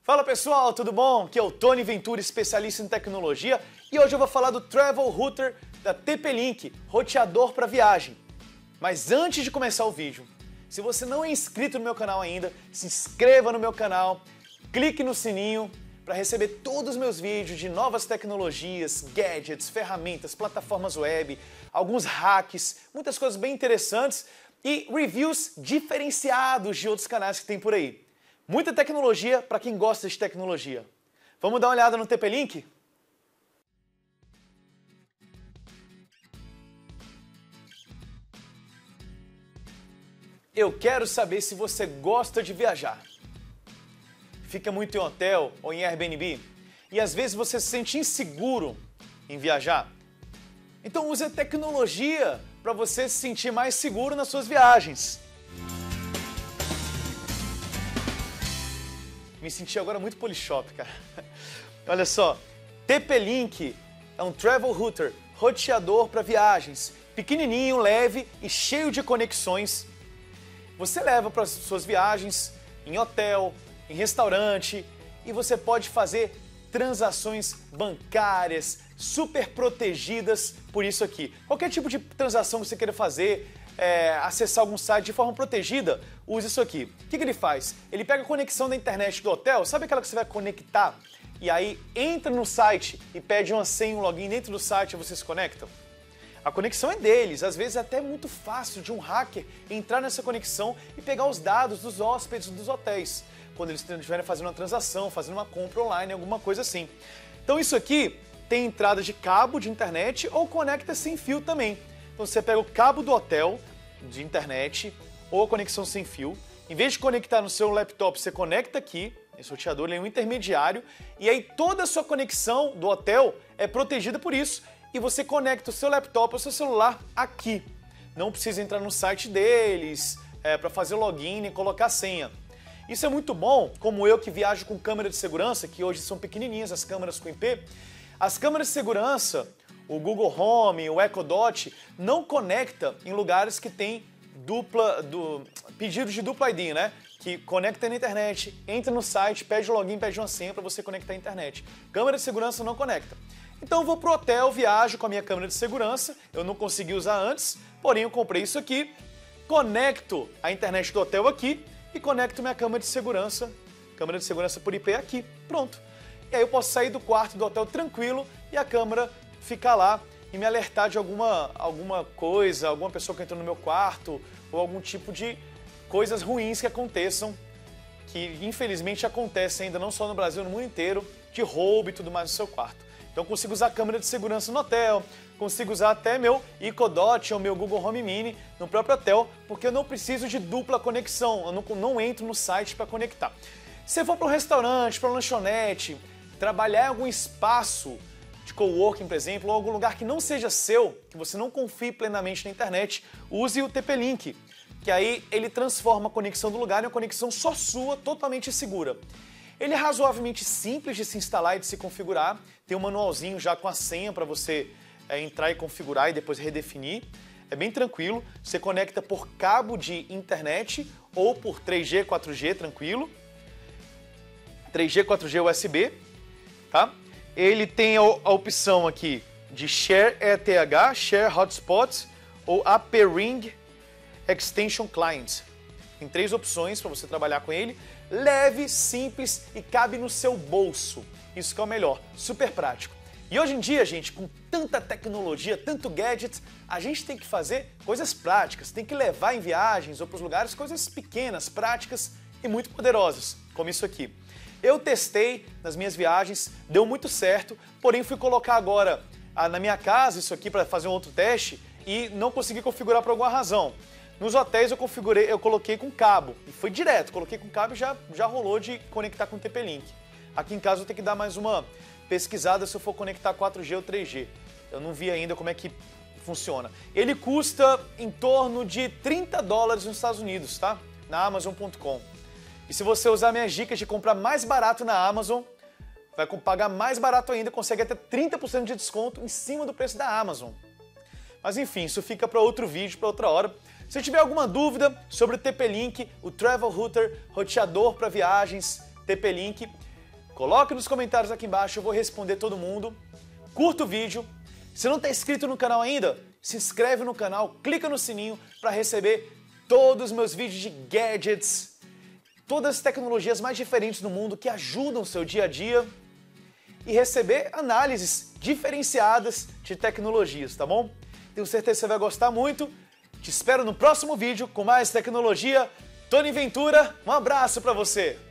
Fala pessoal, tudo bom? Aqui é o Tony Ventura, especialista em tecnologia, e hoje eu vou falar do Travel Router da TP-Link, roteador para viagem. Mas antes de começar o vídeo, se você não é inscrito no meu canal ainda, se inscreva no meu canal, clique no sininho para receber todos os meus vídeos de novas tecnologias, gadgets, ferramentas, plataformas web, alguns hacks, muitas coisas bem interessantes e reviews diferenciados de outros canais que tem por aí. Muita tecnologia para quem gosta de tecnologia. Vamos dar uma olhada no TP-Link? Eu quero saber se você gosta de viajar. Fica muito em hotel ou em Airbnb e às vezes você se sente inseguro em viajar. Então use a tecnologia para você se sentir mais seguro nas suas viagens. Me senti agora muito Polishop, cara. Olha só, TP-Link é um Travel Router, roteador para viagens, pequenininho, leve e cheio de conexões. Você leva para as suas viagens em hotel, em restaurante e você pode fazer transações bancárias super protegidas por isso aqui. Qualquer tipo de transação que você queira fazer, acessar algum site de forma protegida, use isso aqui. O que ele faz? Ele pega a conexão da internet do hotel, sabe aquela que você vai conectar? E aí entra no site e pede uma senha, um login dentro do site e você se conecta? A conexão é deles, às vezes é até muito fácil de um hacker entrar nessa conexão e pegar os dados dos hóspedes dos hotéis, quando eles estiverem fazendo uma transação, fazendo uma compra online, alguma coisa assim. Então isso aqui tem entrada de cabo de internet ou conecta sem fio também. Então você pega o cabo do hotel, de internet, ou a conexão sem fio. Em vez de conectar no seu laptop, você conecta aqui, esse roteador ele é um intermediário, e aí toda a sua conexão do hotel é protegida por isso, e você conecta o seu laptop ou o seu celular aqui. Não precisa entrar no site deles para fazer login e colocar senha. Isso é muito bom, como eu que viajo com câmera de segurança, que hoje são pequenininhas as câmeras com IP. As câmeras de segurança, o Google Home, o Echo Dot, não conecta em lugares que tem pedido de dupla ID, né? Que conecta na internet, entra no site, pede login, pede uma senha para você conectar à internet. Câmera de segurança não conecta. Então eu vou pro hotel, viajo com a minha câmera de segurança, eu não consegui usar antes, porém eu comprei isso aqui, conecto a internet do hotel aqui e conecto minha câmera de segurança por IP aqui, pronto. E aí eu posso sair do quarto do hotel tranquilo e a câmera ficar lá e me alertar de alguma coisa, alguma pessoa que entrou no meu quarto ou algum tipo de coisas ruins que aconteçam, que infelizmente acontecem ainda não só no Brasil, no mundo inteiro, de roubo e tudo mais no seu quarto. Então eu consigo usar a câmera de segurança no hotel, consigo usar até meu Echo Dot ou meu Google Home Mini no próprio hotel, porque eu não preciso de dupla conexão, eu não entro no site para conectar. Se você for para um restaurante, para uma lanchonete, trabalhar em algum espaço de coworking, por exemplo, ou algum lugar que não seja seu, que você não confie plenamente na internet, use o TP-Link, que aí ele transforma a conexão do lugar em uma conexão só sua, totalmente segura. Ele é razoavelmente simples de se instalar e de se configurar, tem um manualzinho já com a senha para você entrar e configurar e depois redefinir. É bem tranquilo, você conecta por cabo de internet ou por 3G, 4G, tranquilo. 3G, 4G USB, tá? Ele tem a opção aqui de Share ETH, Share Hotspot ou AP-Ring Extension Client. Tem 3 opções para você trabalhar com ele. Leve, simples e cabe no seu bolso. Isso que é o melhor, super prático. E hoje em dia, gente, com tanta tecnologia, tanto gadget, a gente tem que fazer coisas práticas, tem que levar em viagens ou para os lugares coisas pequenas, práticas e muito poderosas, como isso aqui. Eu testei nas minhas viagens, deu muito certo, porém fui colocar agora na minha casa isso aqui para fazer um outro teste e não consegui configurar por alguma razão. Nos hotéis eu coloquei com cabo e foi direto, coloquei com cabo e já rolou de conectar com o TP-Link. Aqui em casa eu tenho que dar mais uma pesquisada se eu for conectar 4G ou 3G. Eu não vi ainda como é que funciona. Ele custa em torno de $30 nos Estados Unidos, tá? Na Amazon.com. E se você usar minhas dicas de comprar mais barato na Amazon, vai pagar mais barato ainda, consegue até 30% de desconto em cima do preço da Amazon. Mas enfim, isso fica para outro vídeo, para outra hora. Se tiver alguma dúvida sobre o TP-Link, o Travel Router, roteador para viagens, TP-Link, Coloque nos comentários aqui embaixo, eu vou responder todo mundo. Curta o vídeo. Se não está inscrito no canal ainda, se inscreve no canal, clica no sininho para receber todos os meus vídeos de gadgets, todas as tecnologias mais diferentes do mundo que ajudam o seu dia a dia e receber análises diferenciadas de tecnologias, tá bom? Tenho certeza que você vai gostar muito. Te espero no próximo vídeo com mais tecnologia. Tony Ventura, um abraço para você!